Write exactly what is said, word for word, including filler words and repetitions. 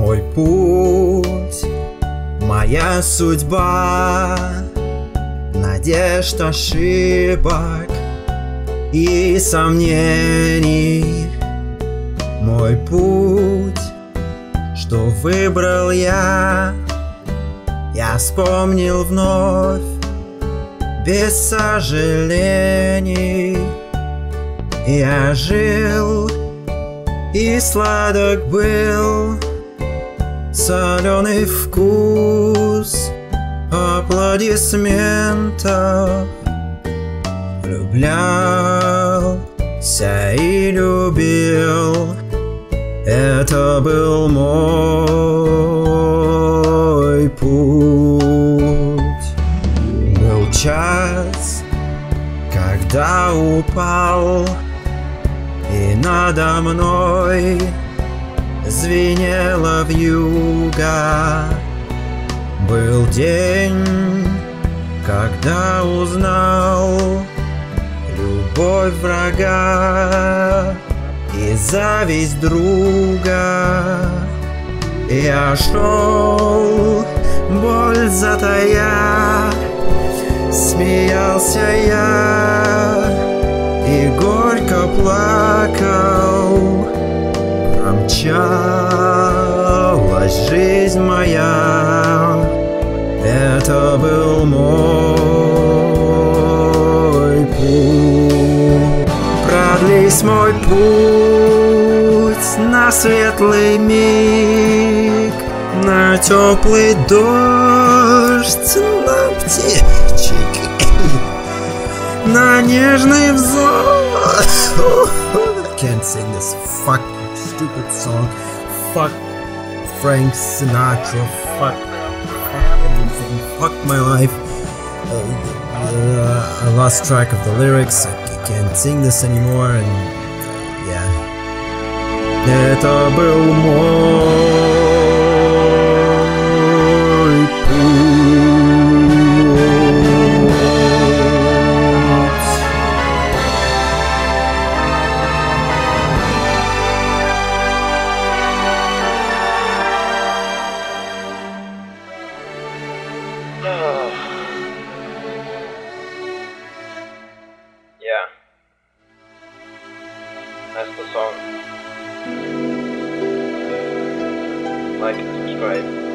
Мой путь, моя судьба, надежд, ошибок и сомнений. Мой путь, что выбрал я, я вспомнил вновь без сожалений. Я жил, и сладок был соленый вкус аплодисментов. Влюблялся и любил, это был мой путь. Был час, когда упал, и надо мной звенела вьюга. Был день, когда узнал любовь врага и зависть друга. Я шел, боль затая, смеялся я и горько плакал. Промчалась жизнь моя, это был мой путь. Продлись мой путь на светлый миг, на теплый дождь, на птички, на нежный взор. I can't sing this fucking stupid song. Fuck Frank Sinatra. Fuck, fuck everything. Fuck my life. Uh, uh, I lost track of the lyrics. I can't sing this anymore. And uh, yeah. Это был мой путь. Yeah. That's the song. Like and subscribe.